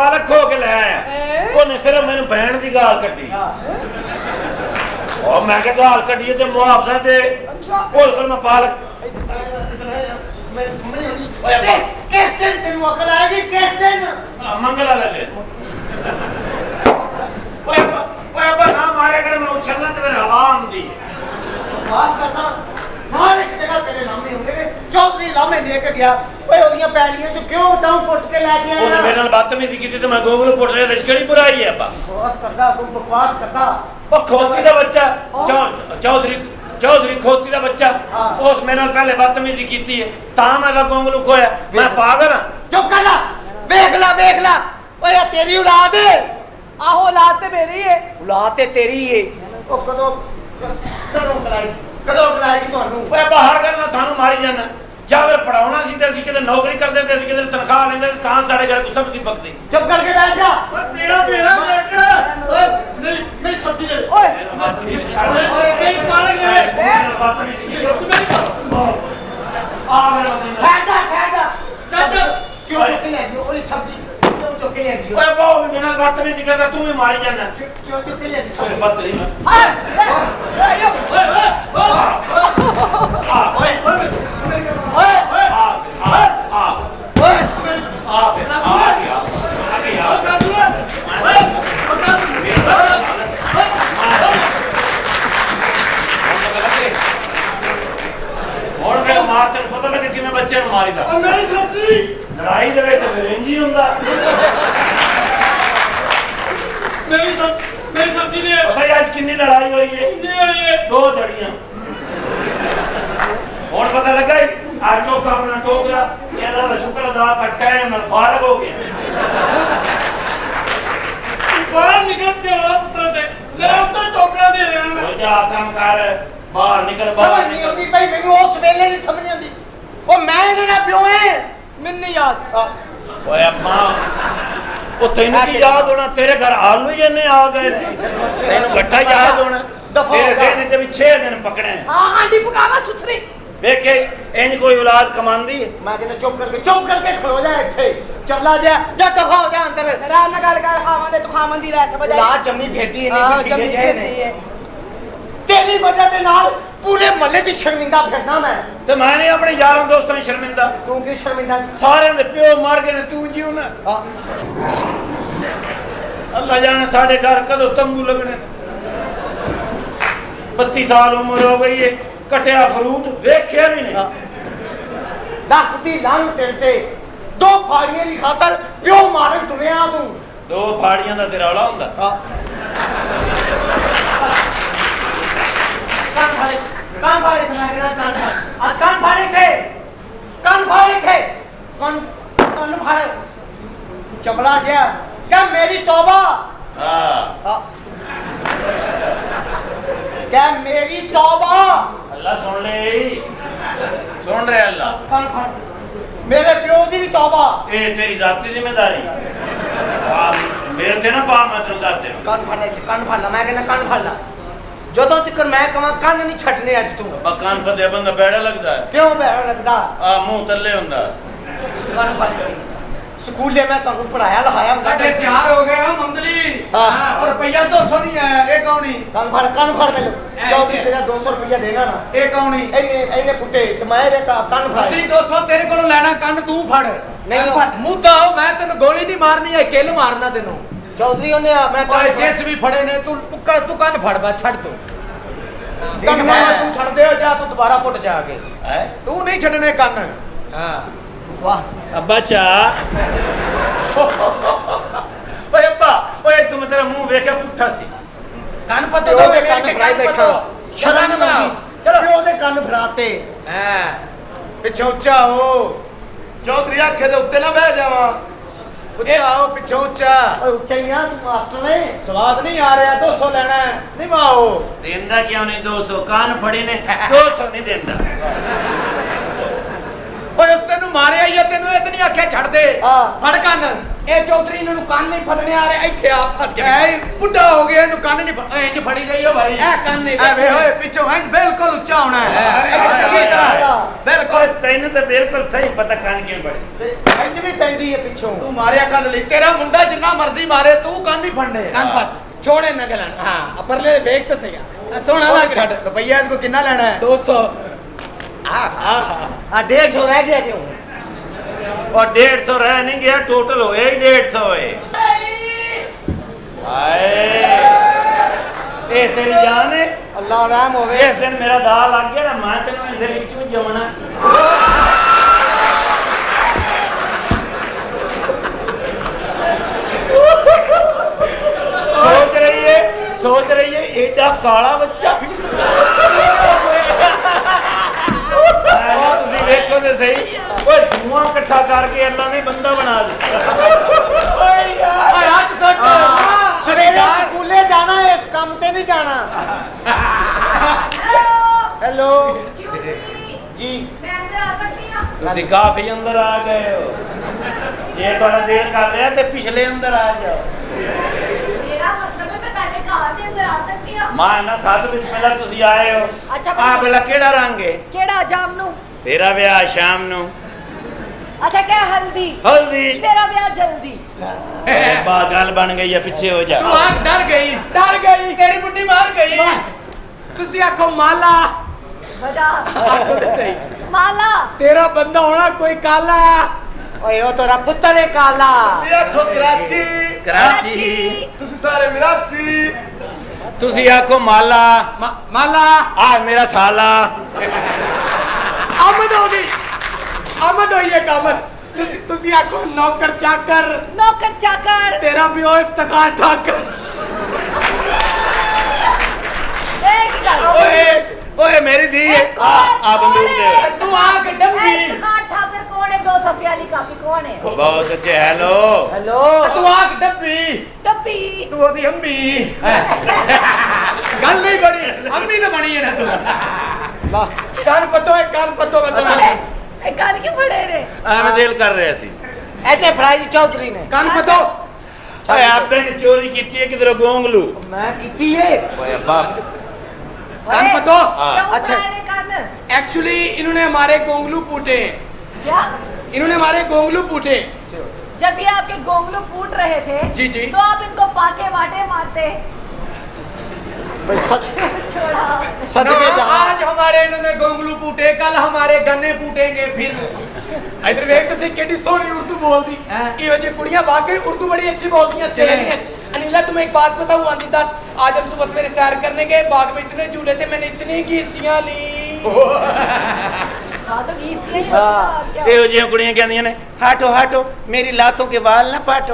पालक खो के ले आया उन्हें सिर्फ मैंने बहन की गाल कटी और मैं क्या गाल कटी तो मुआवजा दे मैं पालक किस दिन तेन अकल आएगी किस दिन मंगला लगे ना मारे अगर मैं उछलना तो मेरे हवा आंदी बात करता हर एक जगह तेरे लामे होंगे ने चौधरी लामे दे के गया ओए ओदियां पैलियां जो क्यों टाऊ पुट के ले गया ओने मेरे नाल बदतमीजी की तो मैं गोगल पुट रहा ते केड़ी बुराई है बा बकवास करदा तू बकवास करदा ओ खोती दा बच्चा चौधरी खोती दा बच्चा उस मेरे नाल पहले बदतमीजी कीती है ता मैं दा गोगल खोया मैं पागल हां चुप कर ला देख ला ओए तेरी औलाद है आहो औलाद ते मेरी है औलाद ते तेरी है ओ कदों बुलाएगी ਤੁਹਾਨੂੰ ਓਏ ਬਾਹਰ ਕਰਨਾ ਸਾਨੂੰ ਮਾਰੀ ਜਾਣਾ ਜਾਂ ਫਿਰ ਪੜਾਉਣਾ ਸੀ ਤੇ ਅਸੀਂ ਕਿਤੇ ਨੌਕਰੀ ਕਰਦੇ ਤੇ ਅਸੀਂ ਕਿਤੇ ਤਨਖਾਹ ਲੈਂਦੇ ਤਾਂ ਸਾਡੇ ਘਰ ਕੋਈ ਸਬਜ਼ੀ ਪੱਕਦੀ ਚੁੱਪ ਕਰਕੇ ਬੈਠ ਜਾ ਓਏ ਤੇਰਾ ਭੇੜਾ ਦੇਖ ਓਏ ਮੇਰੀ ਸਬਜ਼ੀ ਦੇ ਓਏ ਮੇਰੀ ਪਾਲਕ ਦੇ ਆ ਮੇਰਾ ਬੈਠ ਜਾ ਚਾਚਾ ਕਿਉਂ ਚੁੱਕ ਕੇ ਲੈ ਗਈ ਉਹਦੀ ਸਬਜ਼ੀ ਕਿਉਂ ਚੁੱਕ ਕੇ ਲੈ ਗਈ ਓਏ ਬਾਹਰ ਵੀ ਬਿਨਾਂ ਬਦਤਮੀਜ਼ੀ ਕਰਦਾ ਤੂੰ ਵੀ ਮਾਰੀ ਜਾਣਾ ਕਿਉਂ ਚੁੱਕ ਕੇ ਲੈ ਗਈ ਓਏ ਬਦਤਮੀਜ਼ हां पता लगे कि मैं बच्चे मारी था मेरी सब्जी लड़ाई दे इंजी हुंदा मेरी सब्जी ने पता है आज कितनी लड़ाई हुई है दो जड़ियां और पता लगा आज चौका अपना टोकरा ये अल्लाह का शुक्र अदा का टाइम में फारग हो गया बाहर निकल के पुत्र दे ले तो टोकरा दे देना मैं हो जा काम कर बाहर निकल समझ नहीं आती भाई मैनू उस वेले नहीं समझ आती ओ मैं इन्हां दा प्यो है मैंने नहीं याद ओए अम्मा ओ तैनू की याद होना तेरे घर आलू ही ने आ गए तैनू गट्टा याद होना तेरे ज़हन च भी 6 दिन पकड़े हां हांडी पकावा सुथरी देखे इंज कोई औलाद कमांदी है मैं कहना चुप करके खलो जा इत्थे चला जा दफा हो जा अंदर जरा ना गल कर खावां दे तू खावां दी रह समझ आई ला जम्मी फिरदी है हां नहीं जम्मी फिरदी है तेरी वजह दे नाल पूरे महल्ले च शर्मिंदा फिरना मैं ते मैं नहीं अपने यारों दोस्तों में शर्मिंदा तू की शर्मिंदा सारे दे प्यो मार गए ने तू जीव ना अल्लाह जाने साडे घर कदों तंबू लगने 32 साल उम्र हो गई है कटिया फ्रूट वेख्या भी नहीं दस दी लान तेरे दो फाड़ियां दी खातर प्यो मारन टुरिया तू दो फाड़ियां दा तेरा औला हुंदा कान फाड़े बना के ना कान फाड़े थे कान फाड़े चपला जिया क्या मेरी तौबा हां क्या मेरी तौबा अल्लाह सुन ले सुन रहे अल्लाह कान फाड़ मेरे प्यो दी भी तौबा ए तेरी जाती जिम्मेदारी मेरे ते ना पा मैं तेन दस दे कान फाड़ ला मैं कहना कान फाड़ ला ਜਦੋਂ ਤੱਕ ਮੈਂ ਕਹਾਂ ਕੰਨ ਨਹੀਂ ਛੱਡਨੇ ਅੱਜ ਤੂੰ कान फते बंदा बैड़ा लगदा है ਕਿਉਂ ਬੈਠਾ ਲੱਗਦਾ आ मुंह तल्ले हुंदा ਕੰਨ ਫੜ ਕੇ ਸਕੂਲੇ ਮੈਂ ਤੁਹਾਨੂੰ ਪੜਾਇਆ ਲਿਖਾਇਆ साढ़े 4 हो गए हम मंगली हाँ। और रुपया 200 नहीं आया ये कौन ही ਕੰਨ ਫੜ ਮੈਨੂੰ ਚੌਕੀ ਤੇਰਾ 200 ਰੁਪਇਆ ਦੇਣਾ ਨਾ ये कौन ही ਇਹਨੇ ਪੁੱਟੇ ਤੇ ਮੈਂ ਇਹਦੇ ਕੰਨ ਫੜ ਅਸੀਂ 200 ਤੇਰੇ ਕੋਲੋਂ ਲੈਣਾ ਕੰਨ ਤੂੰ ਫੜ ਨਹੀਂ ਮੁੱਦਾ ਮੈਂ ਤੈਨੂੰ ਗੋਲੀ ਨਹੀਂ ਮਾਰਨੀ ਹੈ ਕਿੱਲ ਮਾਰਨਾ ਤੈਨੂੰ ਚੌਧਰੀ ਉਹਨੇ ਮੈਂ ਓਏ ਜਿਸ ਵੀ ਫੜੇ ਨੇ ਤੂੰ ਕੰਨ ਫੜ ਬਾ ਛੱਡ ਤੂੰ ਕੰਨ ਫੜ ਤੂੰ ਛੱਡ ਦੇ ਜਾ ਤੂੰ ਦੁਬਾਰਾ ਫੁੱਟ ਜਾ ਕੇ है ਤੂੰ ਨਹੀਂ ਛੱਡਨੇ ਕੰਨ ਹਾਂ ਵਾਹ अब्बा चा ओए अब्बा ओए तुम तेरा मुंह देखा पुट्ठा सी ਕੰਨ ਪੱਤੇ ਉਹਦੇ ਕੰਨ ਫੜਾਈ ਬੈਠਾ ਸ਼ਰਮ ਨਾ ਚਲੋ ਉਹਦੇ ਕੰਨ ਫੜਾਤੇ ਹਾਂ ਪਿੱਛੇ ਉੱਚਾ ਹੋ ਚੌਧਰੀ ਆਖੇ ਦੇ ਉੱਤੇ ਨਾ ਬਹਿ ਜਾਵਾਂ ਉੱਚਾ ਹੋ ਪਿੱਛੇ ਉੱਚਾ ਓਏ ਉੱਚਾ ਹੀ ਆ ਤੂੰ ਮਾਸਟਰ ਨੇ ਸਵਾਦ ਨਹੀਂ ਆ ਰਿਹਾ 200 ਲੈਣਾ ਨਹੀਂ ਮਾਓ देंदा क्यों नहीं 200 कान फड़ी ने 200 नहीं देंदा ਓਏ ਉਸ ਤੈਨੂੰ ਮਾਰਿਆ ਹੀ ਆ ਤੈਨੂੰ ਇਹ ਤੇ ਨਹੀਂ ਆਖਿਆ ਛੱਡ ਦੇ ਹਾਂ। ਫੜ ਕੰਨ ਇਹ ਚੌਧਰੀ ਨੂੰ ਕੰਨ ਨਹੀਂ ਫੜਨੇ ਆ ਰਿਹਾ ਇੱਥੇ ਆ ਫੜ ਕੇ ਐ ਬੁੱਢਾ ਹੋ ਗਿਆ ਇਹਨੂੰ ਕੰਨ ਨਹੀਂ ਇੰਜ ਫੜੀ ਜਾਈਓ ਭਾਈ ਇਹ ਕੰਨ ਨਹੀਂ ਐ ਵੇ ਹੋਏ ਪਿੱਛੋਂ ਇੰਜ ਬਿਲਕੁਲ ਉੱਚਾ ਹੋਣਾ ਹੈ ਚੰਗੀ ਤਰ੍ਹਾਂ। ਬਿਲਕੁਲ तैनू तो बिल्कुल सही पता कान क्यों बड़ी इंज भी पैंदी है पिछों तू मारिया कंध ली तेरा मुंडा जिन्ना मर्जी मारे तू कंध ही फड़ने कान पत छोड़े ना गलन हां परले देख तो सही सोना लग छड़ रुपया इसको कितना लेना है 200 हां 150 रह गया जी और 150 रह नहीं गया टोटल होए 150 है हाय ए तेरी जान है अल्लाह रहम होवे इस दिन मेरा दाल लग गया ना मैं तेन इधर विचों जमना सोच रही है एडा काला बच्चा देखो तो सही धुआं इकट्ठा करके अल्लाह ने बंदा बना दिया सवेरे स्कूले जाना है इस काम से नहीं जाना हेलो जी मैं अंदर आ सकती हूं तुसी काफी अंदर आ गए हो जे थोड़ा देर कर रहा तो पिछले अंदर आ जाओ मेरा मतलब है मैं ताड़े घर दे अंदर आ सकती हूं मां ना साथ बिस्मिल्लाह तुसी आए हो अच्छा आ बेला केड़ा रंग है केड़ा जामनू तेरा ब्याह शाम नु अच्छा क्या हल्दी हल्दी तेरा ब्याह जल्दी बा गल बन गई है पीछे हो जा तू आंख डर गई तेरी बुड्ढी मार गई तुसी आखो माला बजा आखो तो सही माला तेरा बंदा होना कोई काला ओए ओ तोरा पुत्र है काला तुसी आखो कराची कराची तुसी सारे मिरासी तुसी आखो माला माला आ मेरा साला आमद होगी आमद होइए कामत तुसी आखो नौकर चाकर तेरा भी ओ इफ्तिखार ठाकर एक गल ओए मेरी दी आ बंदूक दे तू आंख डंबी इफ्तिखार ठाकर कौन है दो सफिया अली काफी कौन है बहुत अच्छे हेलो हेलो तू आंख डंबी टप्पी तू ओदी अम्मी गल नहीं बनी अम्मी तो बनी है ना तू कान पतो बता ए कान क्यों पड़े रे हमें दिल कर रहे सी ऐसे फराई चौधरी ने कान पतो ओए आपने चोरी की है किधर गोंगलू मैं कीती है ओए बाप कान पतो क्यों अच्छा। पड़े रे कान एक्चुअली इन्होंने हमारे गोंगलू पूटे क्या जब ये आपके गोंगलू फूट रहे थे जी तो आप इनको पाके वाटे मारते भाई सच छोड़ा सदके जा आज हमारे इन्होंने गोंगलू पूटे कल हमारे गन्ने पूटेंगे फिर इधर देख तुसी केडी सोहनी उर्दू बोलदी ये वजह कुड़ियां वाकई उर्दू बड़ी अच्छी बोलती हैं सहेलियां अनिला तुम्हें एक बात बताऊं आंधी दास आज हम सुबह सवेरे सैर करने गए बाग में इतने झूले थे मैंने इतनी घीसियां ली हां तो घीसियां ही हाँ। होता क्या ए जियां कुड़ियां कहंदियां ने हटो मेरी लातों के वाल ना पाटो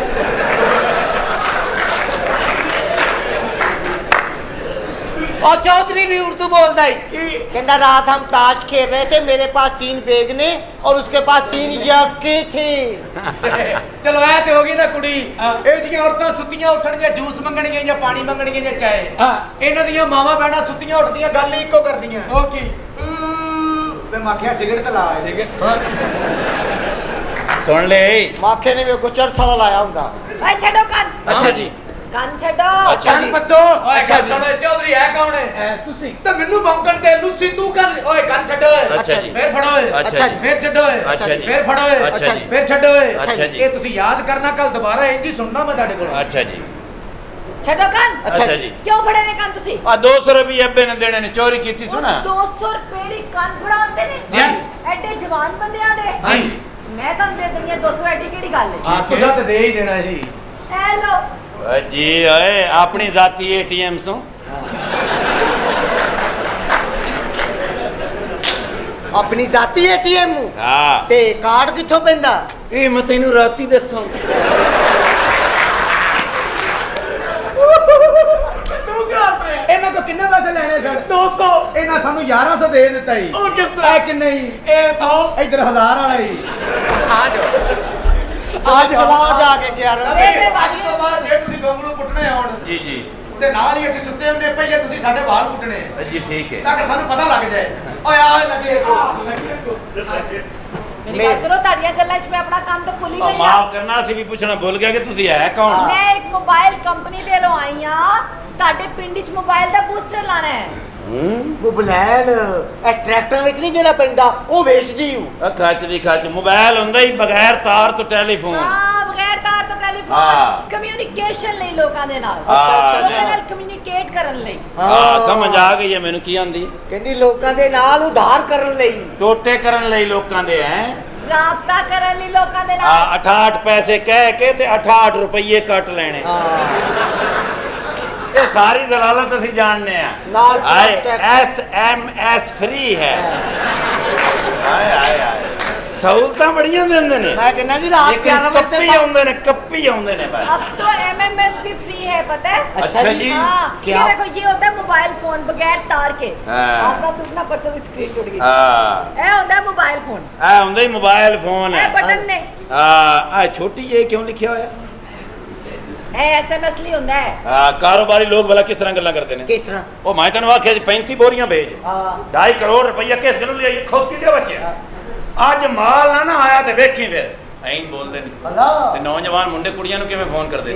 और चौधरी भी उर्दू बोलता है कहता रात हम ताश खेल रहे थे मेरे पास 3 बेगने और उसके पास 3 याके थे चलो ऐ ते होगी ना कुड़ी ए जियां औरतां सुत्तियां उठणगीਆਂ जूस मंगणगीਆਂ ਜਾਂ ਪਾਣੀ ਮੰਗਣਗੀਆਂ ਜਾਂ ਚਾਹ ਇਹਨਾਂ ਦੀਆਂ ਮਾਵਾਂ ਬੈਣਾ ਸੁੱਤੀਆਂ ਉੱਠਦੀਆਂ ਗੱਲ ਇੱਕੋ ਕਰਦੀਆਂ ओके ਤੇ ਮਾਖਿਆ ਸਿਗਰਟ ਲਾ सुन ले माखे ने भी कुछ चरसा लाया होगा भाई छड़ो कान अच्छा जी कान छड़ो अच्छा जी पतो ਓਏ ਗੱਲ ਸੁਣ ਚੌਧਰੀ ਹੈ ਕੌਣ ਹੈ तुसी ਤੇ ਮੈਨੂੰ ਬੌਂਕਣ ਦੇ ਲੂਸੀ ਤੂੰ ਕਰ ਓਏ ਕੰਨ ਛੱਡ ਓਏ अच्छा जी ਫੇਰ ਫੜੋ ਓਏ अच्छा जी ਫੇਰ ਛੱਡੋ ਓਏ अच्छा जी ਫੇਰ ਫੜੋ ਓਏ अच्छा जी ਫੇਰ ਛੱਡੋ ਓਏ अच्छा जी ਇਹ ਤੁਸੀਂ ਯਾਦ ਕਰਨਾ ਕੱਲ ਦੁਬਾਰਾ ਇੰਜ ਹੀ ਸੁਣਨਾ ਮੈਂ ਤੁਹਾਡੇ ਕੋਲ अच्छा जी छड़ो कान अच्छा जी क्यों फड़े ने कान तुसी आ 200 रुपए अब्बे ने देने ने चोरी की थी सुना 200 रुपए दी कान फड़ाते ने जी। एडे जवान बंदियां दे जी मैं तां दे दई 200 एडी केड़ी गल है ਹਾਂ ਤੁਸੀਂ ਤਾਂ ਦੇ ਹੀ ਦੇਣਾ ਜੀ ए लो जी ओए अपनी जाती एटीएम सो अपनी जाती एटीएम हां ते कार्ड किथों पैंदा ए मैं तेनू राती दसो तू क्या से ਇਹਨਾਂ ਕੋ ਕਿੰਨੇ ਪੈਸੇ ਲੈਣੇ ਸਨ 200 ਇਹਨਾਂ ਸਾਨੂੰ 1100 ਦੇ ਦਿੱਤਾ ਜੀ ਉਹ ਕਿਸ ਤਰ੍ਹਾਂ? ਇਹ ਕਿੰਨੇ ਜੀ ए 100 ਇਧਰ 1000 ਵਾਲਾ ਜੀ आज चला जाके 11 अरे मैं ਅੱਜ ਤੋਂ ਬਾਅਦ ਜੇ ਤੁਸੀਂ ਗੋਂਗਲੂ ਪੁੱਟਣੇ ਆਉਣ जी जी ਤੇ ਨਾਲ ਹੀ ਅਸੀਂ ਸੁੱਤੇ ਹੁੰਦੇ ਪਈਏ ਤੁਸੀਂ ਸਾਡੇ ਵਾਲ ਪੁੱਟਣੇ जी ठीक है ਤਾਂ ਕਿ ਸਾਨੂੰ ਪਤਾ ਲੱਗ ਜਾਏ ਓਏ ਆ ਲੱਗੇ मेरी बात सुनो ताड़ियां गल्लां च मैं अपना काम तो भूल ही गई माफ करना सी भी पूछना भूल गया कि तुसी है कौन मैं एक मोबाइल कंपनी दे लो आई हां ताडे पिंड च मोबाइल दा बूस्टर लाना है मोबाइल ट्रैक्टर विच नहीं जेड़ा पैंदा ओ वेचदी हूं खच दी खच मोबाइल हुंदा ही बगैर तार तो टेलीफोन बगैर तार तो टेलीफोन कम्युनिकेशन लई लोकां दे नाल लोकां नाल कम्युनिकेट करन लई समझ आ गई है मैनू की आंदी कहंदी लोकां दे नाल उधार करन लई टोटे करन लई लोकां दे हैं राबता करन लई लोकां दे नाल 68 पैसे कह के ते 68 रुपये कट लेने ये सारी जलालत असी जानने SMS फ्री है सहूलतां बड़ियां देंदे ने मैं कहना जी रात 11 बजे कप्पी आउंदे ने बस अब तो MMS भी फ्री है पता है अच्छा जी क्या देखो ये होता है मोबाइल फोन बगैर तार के आस्ता सुनना परसों भी स्क्रीन टूट गई ए होता है मोबाइल फोन ए होंदा ही मोबाइल फोन है बटन ने छोटी ये क्यों लिखा होया SMS ली होंदा है कारोबारी लोग भला किस तरह गल्ला करते हैं किस तरह ओ मैं तन्नू आखे 35 बोरियां भेज 2.5 करोड़ रुपया किस गल्लों ले खोती दे बच्चे आज माल ना आया ते वेखी फिर ऐं बोलदे ने ते नौजवान मुंडे कुड़ियां नु किवें फोन करदे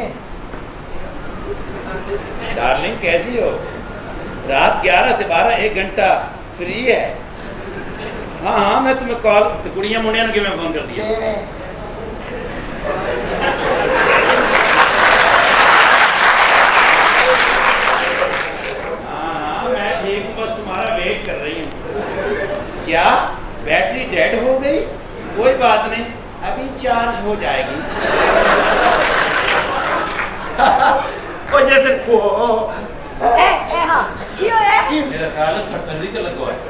डार्लिंग कैसी हो रात 11 से 12 1 घंटा फ्री है हाँ मैं तुम्हें कॉल कुड़ियां मुंडियां नु किवें फोन कर दिया वेट कर रही हूँ क्या बैटरी डेड हो गई कोई बात नहीं अभी चार्ज हो जाएगी और जैसे हाँ की हो है मेरा ख्याल है थरथरी का लगा है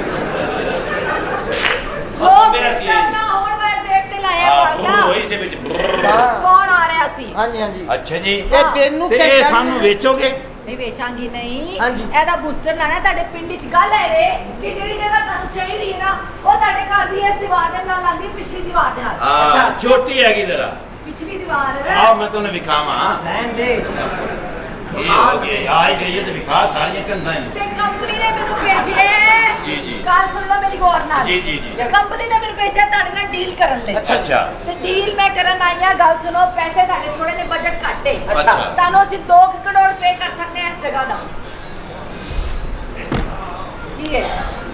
वो ना और वाइब्रेट ते लाया पाला वही से विच फोन आ रहा सी हां जी हां जी अच्छा जी ये दिन नु ते सानू बेचोगे नहीं बेचांगी नहीं हाँ जी एदा बूस्टर लाना ताडे पिंड च गल है वे कि जेडी जगह सानू चाहिदी है ना ओ ताडे घर दी इस दीवार दे नाल लांदी पिछली दीवार दे नाल अच्छा छोटी हैगी जरा पिछली दीवार है आओ मैं तन्ने दिखावा रहन दे ये हो गया आई गई है तो दिखा सारी कंधा है ते कंपनी ने मेनू भेजे जी जी काल सुन लो मेरी गौर नाल जी जी जी कंपनी ने मेनू भेजे ताडे नाल डील करन ले अच्छा अच्छा ते डील मैं करन आई हां गल सुनो पैसे साडे थोड़े ने बजट घट है अच्छा तानो असि 2 करोड़ पे कर सकते हैं इस जगह दा ठीक है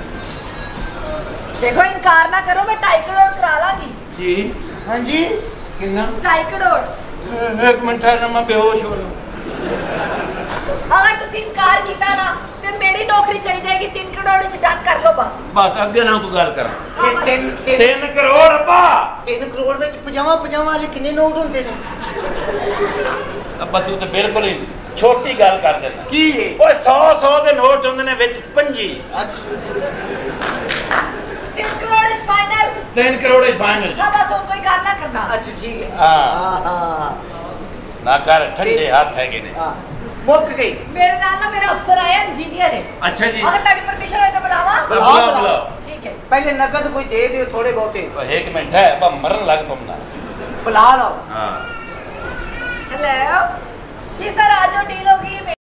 देखो इनकार ना करो मैं 2.5 करोड़ करा लांगी जी हां जी कितना 2.5 करोड़ एक मिनट ठहरना मैं बेहोश हो रहा हूं अगर तुसी इनकार कीता ना ते मेरी नौकरी चली जाएगी 3 करोड़ च डन कर लो बस बस अगे ना कोई गल कर ये 3 करोड़ अब्बा 3 करोड़ ਵਿੱਚ 50 ਵਾਲੇ ਕਿੰਨੇ ਨੋਟ ਹੁੰਦੇ ਨੇ अब्बा तू तो बिल्कुल ही छोटी गल कर देना ਕੀ ਹੈ ओए 100 ਦੇ ਨੋਟ ਹੁੰਦੇ ਨੇ ਵਿੱਚ 5 अच्छा 3 करोड़ च फाइनल 3 करोड़ ही फाइनल हां बस और कोई गल ना करना अच्छा ठीक है हां हां ना कर ठंडे हाथ है ने हां मुक गई मेरे नाल ना मेरा अफसर आया इंजीनियर है अच्छा जी अगर ताड़ी परमिशन हो तो बुलावा बुलाओ ठीक है पहले नकद कोई दे दियो थोड़े बहुते एक मिनट है अब मरन लग पमना बुला लो हां हेलो जी सर आज जो डील होगी